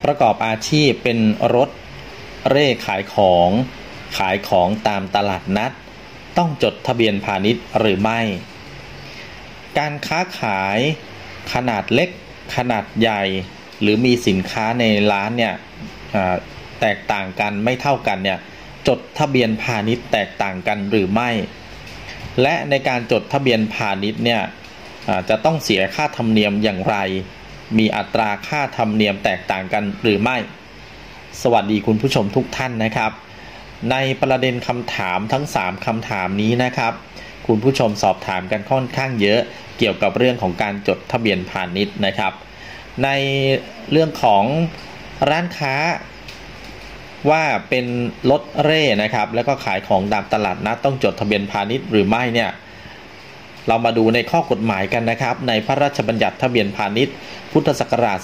ประกอบอาชีพเป็นรถเร่ขายของตามตลาดนัดต้องจดทะเบียนพาณิชย์หรือไม่การค้าขายขนาดเล็กขนาดใหญ่หรือมีสินค้าในร้านเนี่ยแตกต่างกันไม่เท่ากันเนี่ยจดทะเบียนพาณิชย์แตกต่างกันหรือไม่และในการจดทะเบียนพาณิชย์เนี่ยจะต้องเสียค่าธรรมเนียมอย่างไรมีอัตราค่าธรรมเนียมแตกต่างกันหรือไม่สวัสดีคุณผู้ชมทุกท่านนะครับในประเด็นคำถามทั้ง3คำถามนี้นะครับคุณผู้ชมสอบถามกันค่อนข้างเยอะเกี่ยวกับเรื่องของการจดทะเบียนพาณิชย์นะครับในเรื่องของร้านค้าว่าเป็นรถเร่นะครับแล้วก็ขายของตามตลาดนัดต้องจดทะเบียนพาณิชย์หรือไม่เนี่ยเรามาดูในข้อกฎหมายกันนะครับในพระราชบัญญัติทะเบียนพาณิชย์พุทธศักราช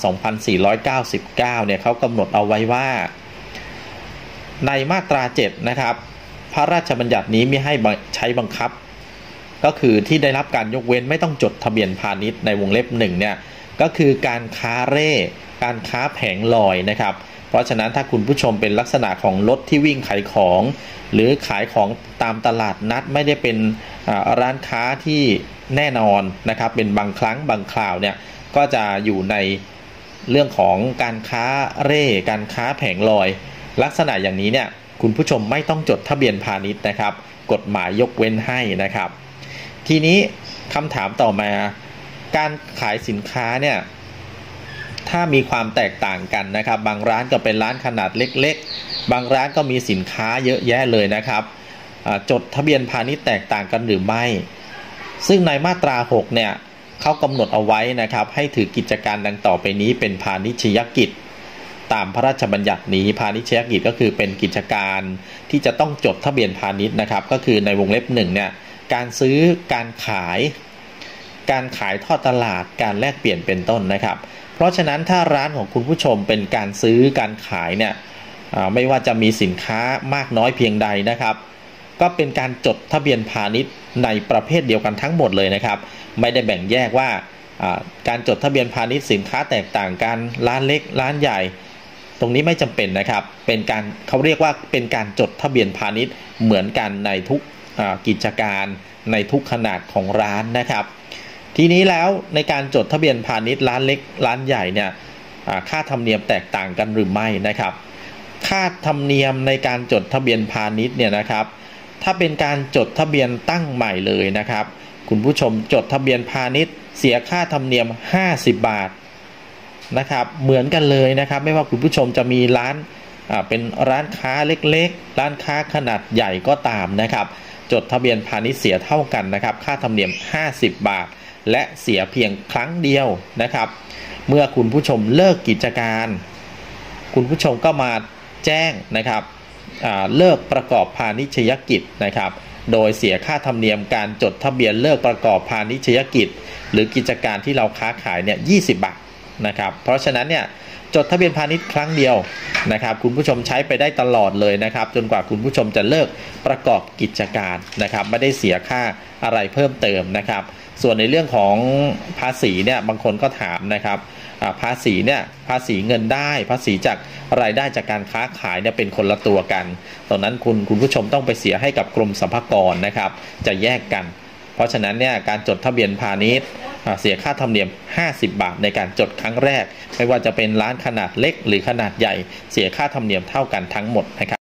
2499 เนี่ยเขากำหนดเอาไว้ว่าในมาตรา 7 นะครับพระราชบัญญัตินี้ไม่ให้ใช้บังคับก็คือที่ได้รับการยกเว้นไม่ต้องจดทะเบียนพาณิชย์ในวงเล็บ1เนี่ยก็คือการค้าเร่การค้าแผงลอยนะครับเพราะฉะนั้นถ้าคุณผู้ชมเป็นลักษณะของรถที่วิ่งขายของหรือขายของตามตลาดนัดไม่ได้เป็นร้านค้าที่แน่นอนนะครับเป็นบางครั้งบางคราวเนี่ยก็จะอยู่ในเรื่องของการค้าเร่การค้าแผงลอยลักษณะอย่างนี้เนี่ยคุณผู้ชมไม่ต้องจดทะเบียนพาณิชย์นะครับกฎหมายยกเว้นให้นะครับทีนี้คำถามต่อมาการขายสินค้าเนี่ยถ้ามีความแตกต่างกันนะครับบางร้านก็เป็นร้านขนาดเล็กๆบางร้านก็มีสินค้าเยอะแยะเลยนะครับจดทะเบียนพาณิชย์แตกต่างกันหรือไม่ซึ่งในมาตรา 6 เนี่ยเขากำหนดเอาไว้นะครับให้ถือกิจการดังต่อไปนี้เป็นพาณิชยกิจตามพระราชบัญญัตินี้พาณิชยกิจก็คือเป็นกิจการที่จะต้องจดทะเบียนพาณิชย์นะครับก็คือในวงเล็บ1เนี่ยการซื้อการขายทอดตลาดการแลกเปลี่ยนเป็นต้นนะครับเพราะฉะนั้นถ้าร้านของคุณผู้ชมเป็นการซื้อการขายเนี่ยไม่ว่าจะมีสินค้ามากน้อยเพียงใดนะครับก็เป็นการจดทะเบียนพาณิชย์ในประเภทเดียวกันทั้งหมดเลยนะครับไม่ได้แบ่งแยกว่าการจดทะเบียนพาณิชย์สินค้าแตกต่างกันร้านเล็กร้านใหญ่ตรงนี้ไม่จำเป็นนะครับเป็นการเขาเรียกว่าเป็นการจดทะเบียนพาณิชย์เหมือนกันในทุกกิจการในทุกขนาดของร้านนะครับทีนี้แล้วในการจดทะเบียนพาณิชย์ร้านเล็กร้านใหญ่เนี่ยค่าธรรมเนียมแตกต่างกันหรือไม่นะครับค่าธรรมเนียมในการจดทะเบียนพาณิชย์เนี่ยนะครับถ้าเป็นการจดทะเบียนตั้งใหม่เลยนะครับคุณผู้ชมจดทะเบียนพาณิชย์เสียค่าธรรมเนียม50 บาทนะครับเหมือนกันเลยนะครับไม่ว่าคุณผู้ชมจะมีร้านเป็นร้านค้าเล็กๆร้านค้าขนาดใหญ่ก็ตามนะครับจดทะเบียนพาณิชย์เสียเท่ากันนะครับค่าธรรมเนียม50 บาทและเสียเพียงครั้งเดียวนะครับเมื่อคุณผู้ชมเลิกกิจการคุณผู้ชมก็มาแจ้งนะครับเลิกประกอบพาณิชยกิจนะครับโดยเสียค่าธรรมเนียมการจดทะเบียนเลิกประกอบพาณิชยกิจหรือกิจการที่เราค้าขายเนี่ย20 บาทนะครับเพราะฉะนั้นเนี่ยจดทะเบียนพาณิชย์ครั้งเดียวนะครับคุณผู้ชมใช้ไปได้ตลอดเลยนะครับจนกว่าคุณผู้ชมจะเลิกประกอบกิจการนะครับไม่ได้เสียค่าอะไรเพิ่มเติมนะครับส่วนในเรื่องของภาษีเนี่ยบางคนก็ถามนะครับภาษีเนี่ยภาษีเงินได้ภาษีจากรายได้จากการค้าขายเนี่ยเป็นคนละตัวกันตอนนั้นคุณผู้ชมต้องไปเสียให้กับกรมสรรพากรนะครับจะแยกกันเพราะฉะนั้นเนี่ยการจดทะเบียนพาณิชย์เสียค่าธรรมเนียม50 บาทในการจดครั้งแรกไม่ว่าจะเป็นร้านขนาดเล็กหรือขนาดใหญ่เสียค่าธรรมเนียมเท่ากันทั้งหมดนะครับ